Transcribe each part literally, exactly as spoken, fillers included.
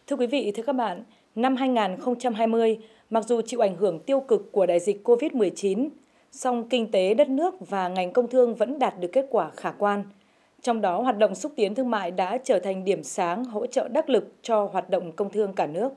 Thưa quý vị, thưa các bạn, năm hai nghìn không trăm hai mươi, mặc dù chịu ảnh hưởng tiêu cực của đại dịch Covid mười chín, song kinh tế đất nước và ngành công thương vẫn đạt được kết quả khả quan. Trong đó, hoạt động xúc tiến thương mại đã trở thành điểm sáng hỗ trợ đắc lực cho hoạt động công thương cả nước.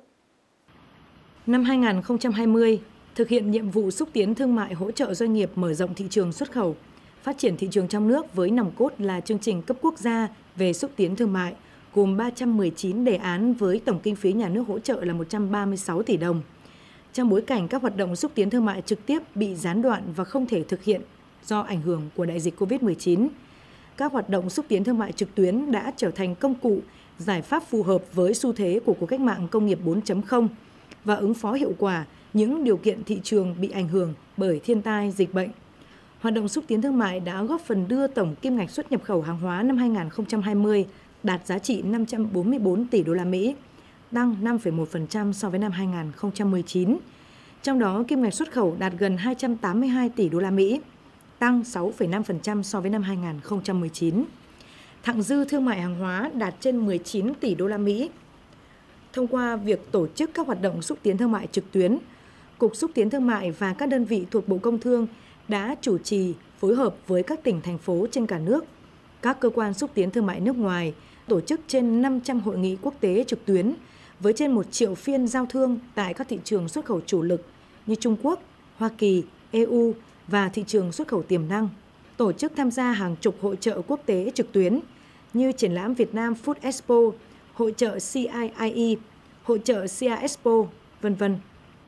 Năm hai nghìn không trăm hai mươi, thực hiện nhiệm vụ xúc tiến thương mại hỗ trợ doanh nghiệp mở rộng thị trường xuất khẩu, phát triển thị trường trong nước với nòng cốt là chương trình cấp quốc gia về xúc tiến thương mại, gồm ba trăm mười chín đề án với tổng kinh phí nhà nước hỗ trợ là một trăm ba mươi sáu tỷ đồng. Trong bối cảnh các hoạt động xúc tiến thương mại trực tiếp bị gián đoạn và không thể thực hiện do ảnh hưởng của đại dịch Covid mười chín, các hoạt động xúc tiến thương mại trực tuyến đã trở thành công cụ, giải pháp phù hợp với xu thế của cuộc cách mạng công nghiệp bốn chấm không và ứng phó hiệu quả những điều kiện thị trường bị ảnh hưởng bởi thiên tai, dịch bệnh. Hoạt động xúc tiến thương mại đã góp phần đưa tổng kim ngạch xuất nhập khẩu hàng hóa năm hai nghìn không trăm hai mươi đạt giá trị năm trăm bốn mươi tư tỷ đô la Mỹ, tăng năm phẩy một phần trăm so với năm hai nghìn không trăm mười chín. Trong đó, kim ngạch xuất khẩu đạt gần hai trăm tám mươi hai tỷ đô la Mỹ, tăng sáu phẩy năm phần trăm so với năm hai nghìn không trăm mười chín. Thặng dư thương mại hàng hóa đạt trên mười chín tỷ đô la Mỹ. Thông qua việc tổ chức các hoạt động xúc tiến thương mại trực tuyến, Cục Xúc tiến Thương mại và các đơn vị thuộc Bộ Công Thương đã chủ trì phối hợp với các tỉnh, thành phố trên cả nước, các cơ quan xúc tiến thương mại nước ngoài, tổ chức trên năm trăm hội nghị quốc tế trực tuyến với trên một triệu phiên giao thương tại các thị trường xuất khẩu chủ lực như Trung Quốc, Hoa Kỳ, e u và thị trường xuất khẩu tiềm năng, tổ chức tham gia hàng chục hội chợ quốc tế trực tuyến như triển lãm Việt Nam Food Expo, hội chợ xê i i e, hội chợ xê a Expo, vân vân.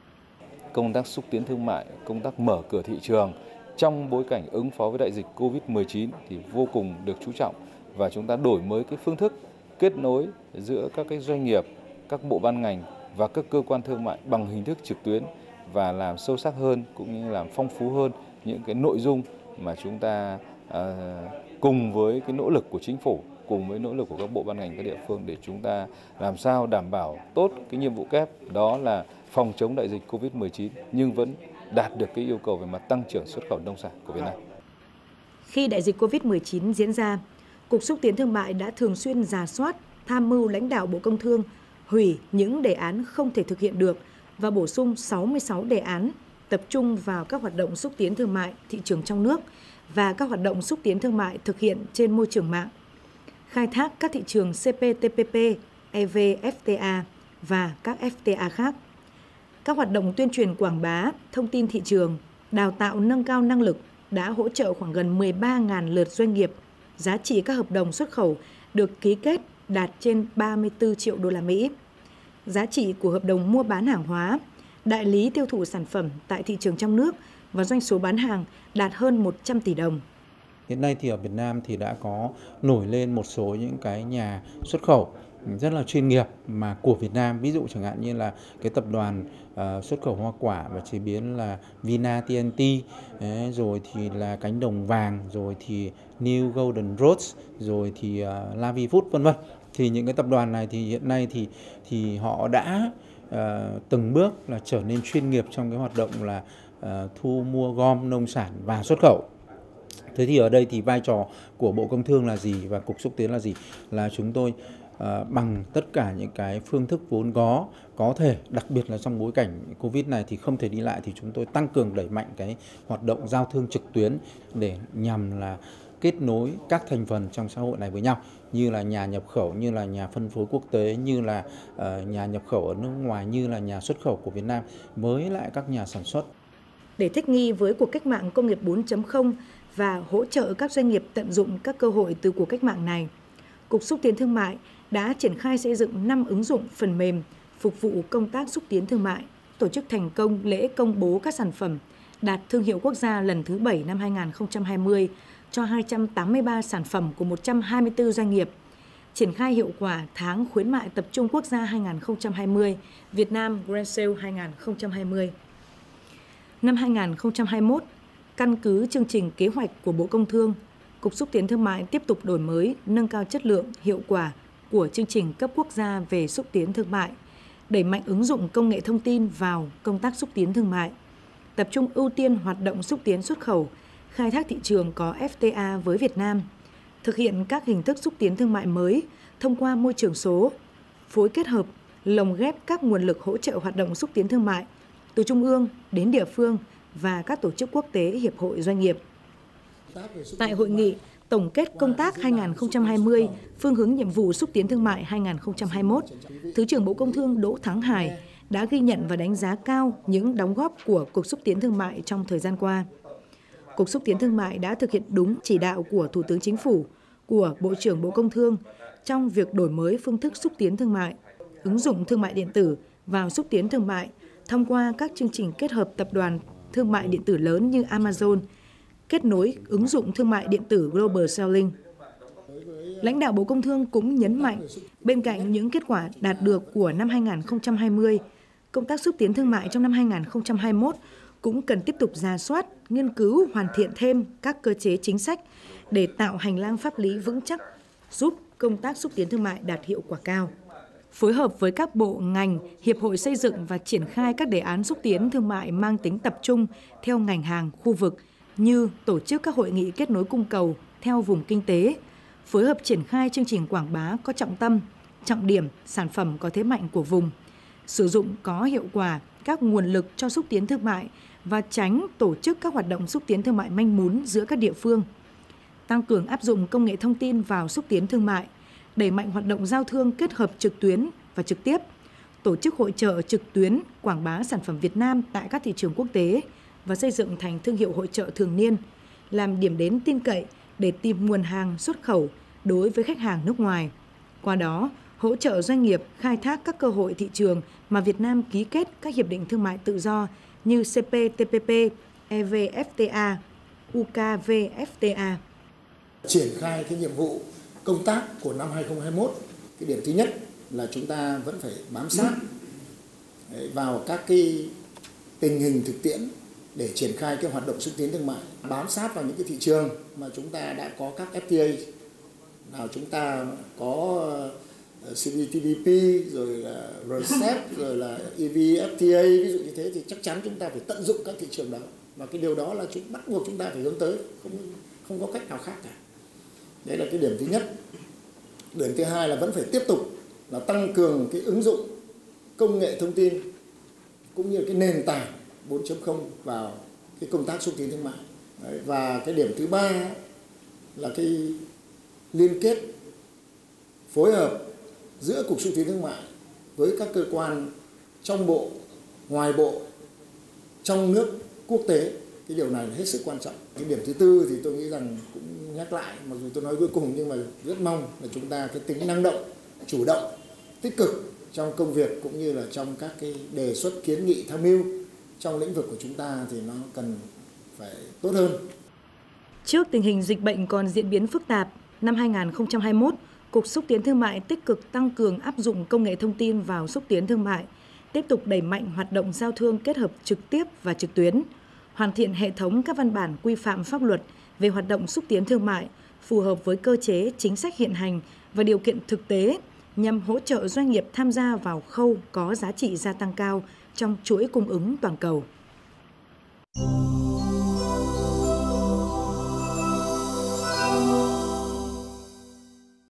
Công tác xúc tiến thương mại, công tác mở cửa thị trường trong bối cảnh ứng phó với đại dịch Covid mười chín thì vô cùng được chú trọng, và chúng ta đổi mới cái phương thức kết nối giữa các cái doanh nghiệp, các bộ ban ngành và các cơ quan thương mại bằng hình thức trực tuyến, và làm sâu sắc hơn cũng như làm phong phú hơn những cái nội dung mà chúng ta à, cùng với cái nỗ lực của chính phủ, cùng với nỗ lực của các bộ ban ngành, các địa phương để chúng ta làm sao đảm bảo tốt cái nhiệm vụ kép, đó là phòng chống đại dịch Covid mười chín nhưng vẫn đạt được cái yêu cầu về mặt tăng trưởng xuất khẩu nông sản của Việt Nam. Khi đại dịch Covid mười chín diễn ra, Cục Xúc tiến Thương mại đã thường xuyên rà soát, tham mưu lãnh đạo Bộ Công Thương hủy những đề án không thể thực hiện được và bổ sung sáu mươi sáu đề án tập trung vào các hoạt động xúc tiến thương mại thị trường trong nước và các hoạt động xúc tiến thương mại thực hiện trên môi trường mạng, khai thác các thị trường xê pê tê pê pê, e vê ép tê a và các ép tê a khác. Các hoạt động tuyên truyền quảng bá, thông tin thị trường, đào tạo nâng cao năng lực đã hỗ trợ khoảng gần mười ba nghìn lượt doanh nghiệp, giá trị các hợp đồng xuất khẩu được ký kết đạt trên ba mươi tư triệu đô la Mỹ. Giá trị của hợp đồng mua bán hàng hóa, đại lý tiêu thụ sản phẩm tại thị trường trong nước và doanh số bán hàng đạt hơn một trăm tỷ đồng. Hiện nay thì ở Việt Nam thì đã có nổi lên một số những cái nhà xuất khẩu rất là chuyên nghiệp mà của Việt Nam, ví dụ chẳng hạn như là cái tập đoàn uh, xuất khẩu hoa quả và chế biến là Vina tê en tê, đấy, rồi thì là Cánh Đồng Vàng, rồi thì New Golden Roads, rồi thì uh, Lavi Food vân vân. Thì những cái tập đoàn này thì hiện nay thì thì họ đã uh, từng bước là trở nên chuyên nghiệp trong cái hoạt động là uh, thu mua gom nông sản và xuất khẩu. Thế thì ở đây thì vai trò của Bộ Công Thương là gì và Cục Xúc tiến là gì? Là chúng tôi uh, bằng tất cả những cái phương thức vốn có, có thể, đặc biệt là trong bối cảnh Covid này thì không thể đi lại, thì chúng tôi tăng cường đẩy mạnh cái hoạt động giao thương trực tuyến để nhằm là kết nối các thành phần trong xã hội này với nhau, như là nhà nhập khẩu, như là nhà phân phối quốc tế, như là uh, nhà nhập khẩu ở nước ngoài, như là nhà xuất khẩu của Việt Nam với lại các nhà sản xuất. Để thích nghi với cuộc cách mạng công nghiệp bốn chấm không và hỗ trợ các doanh nghiệp tận dụng các cơ hội từ cuộc cách mạng này, Cục Xúc tiến Thương mại đã triển khai xây dựng năm ứng dụng phần mềm phục vụ công tác xúc tiến thương mại, tổ chức thành công lễ công bố các sản phẩm đạt thương hiệu quốc gia lần thứ bảy năm hai nghìn không trăm hai mươi cho hai trăm tám mươi ba sản phẩm của một trăm hai mươi tư doanh nghiệp, triển khai hiệu quả tháng khuyến mại tập trung quốc gia hai nghìn không trăm hai mươi, Việt Nam Grand Sale hai nghìn không trăm hai mươi. Năm hai nghìn không trăm hai mươi mốt, căn cứ chương trình kế hoạch của Bộ Công Thương, Cục Xúc tiến Thương mại tiếp tục đổi mới, nâng cao chất lượng, hiệu quả của chương trình cấp quốc gia về xúc tiến thương mại, đẩy mạnh ứng dụng công nghệ thông tin vào công tác xúc tiến thương mại, tập trung ưu tiên hoạt động xúc tiến xuất khẩu, khai thác thị trường có ép tê a với Việt Nam, thực hiện các hình thức xúc tiến thương mại mới thông qua môi trường số, phối kết hợp, lồng ghép các nguồn lực hỗ trợ hoạt động xúc tiến thương mại từ trung ương đến địa phương và các tổ chức quốc tế, hiệp hội, doanh nghiệp. Tại hội nghị tổng kết công tác hai nghìn không trăm hai mươi, phương hướng nhiệm vụ xúc tiến thương mại hai nghìn không trăm hai mươi mốt, Thứ trưởng Bộ Công Thương Đỗ Thắng Hải đã ghi nhận và đánh giá cao những đóng góp của Cục Xúc tiến Thương mại trong thời gian qua. Cục Xúc tiến Thương mại đã thực hiện đúng chỉ đạo của Thủ tướng Chính phủ, của Bộ trưởng Bộ Công Thương trong việc đổi mới phương thức xúc tiến thương mại, ứng dụng thương mại điện tử vào xúc tiến thương mại thông qua các chương trình kết hợp tập đoàn thương mại điện tử lớn như Amazon, kết nối ứng dụng thương mại điện tử Global Selling. Lãnh đạo Bộ Công Thương cũng nhấn mạnh, bên cạnh những kết quả đạt được của năm hai nghìn không trăm hai mươi, công tác xúc tiến thương mại trong năm hai nghìn không trăm hai mươi mốt cũng cần tiếp tục rà soát, nghiên cứu, hoàn thiện thêm các cơ chế chính sách để tạo hành lang pháp lý vững chắc, giúp công tác xúc tiến thương mại đạt hiệu quả cao. Phối hợp với các bộ, ngành, hiệp hội xây dựng và triển khai các đề án xúc tiến thương mại mang tính tập trung theo ngành hàng, khu vực như tổ chức các hội nghị kết nối cung cầu theo vùng kinh tế, phối hợp triển khai chương trình quảng bá có trọng tâm, trọng điểm, sản phẩm có thế mạnh của vùng, sử dụng có hiệu quả các nguồn lực cho xúc tiến thương mại và tránh tổ chức các hoạt động xúc tiến thương mại manh mún giữa các địa phương. Tăng cường áp dụng công nghệ thông tin vào xúc tiến thương mại, đẩy mạnh hoạt động giao thương kết hợp trực tuyến và trực tiếp, tổ chức hội chợ trực tuyến quảng bá sản phẩm Việt Nam tại các thị trường quốc tế và xây dựng thành thương hiệu hội chợ thường niên, làm điểm đến tin cậy để tìm nguồn hàng xuất khẩu đối với khách hàng nước ngoài. Qua đó, hỗ trợ doanh nghiệp khai thác các cơ hội thị trường mà Việt Nam ký kết các hiệp định thương mại tự do như C P T P P, E V F T A, U K V F T A. Triển khai cái nhiệm vụ công tác của năm hai nghìn không trăm hai mươi mốt, cái điểm thứ nhất là chúng ta vẫn phải bám sát vào các cái tình hình thực tiễn để triển khai cái hoạt động xúc tiến thương mại, bám sát vào những cái thị trường mà chúng ta đã có các F T A, nào chúng ta có C P T P P, rồi là R C E P, rồi là E V F T A, ví dụ như thế thì chắc chắn chúng ta phải tận dụng các thị trường đó, và cái điều đó là chúng bắt buộc chúng ta phải hướng tới, không không có cách nào khác cả. Đấy là cái điểm thứ nhất. Điểm thứ hai là vẫn phải tiếp tục là tăng cường cái ứng dụng công nghệ thông tin cũng như cái nền tảng bốn chấm không vào cái công tác xúc tiến thương mại. Đấy, và cái điểm thứ ba là cái liên kết phối hợp giữa Cục Xúc tiến Thương mại với các cơ quan trong bộ, ngoài bộ, trong nước, quốc tế. Cái điều này là hết sức quan trọng. Cái điểm thứ tư thì tôi nghĩ rằng cũng nhắc lại, mặc dù tôi nói cuối cùng nhưng mà rất mong là chúng ta cái tính năng động, chủ động, tích cực trong công việc cũng như là trong các cái đề xuất, kiến nghị, tham mưu trong lĩnh vực của chúng ta thì nó cần phải tốt hơn. Trước tình hình dịch bệnh còn diễn biến phức tạp, năm hai nghìn không trăm hai mươi mốt, Cục Xúc tiến Thương mại tích cực tăng cường áp dụng công nghệ thông tin vào xúc tiến thương mại, tiếp tục đẩy mạnh hoạt động giao thương kết hợp trực tiếp và trực tuyến, hoàn thiện hệ thống các văn bản quy phạm pháp luật về hoạt động xúc tiến thương mại phù hợp với cơ chế chính sách hiện hành và điều kiện thực tế nhằm hỗ trợ doanh nghiệp tham gia vào khâu có giá trị gia tăng cao trong chuỗi cung ứng toàn cầu.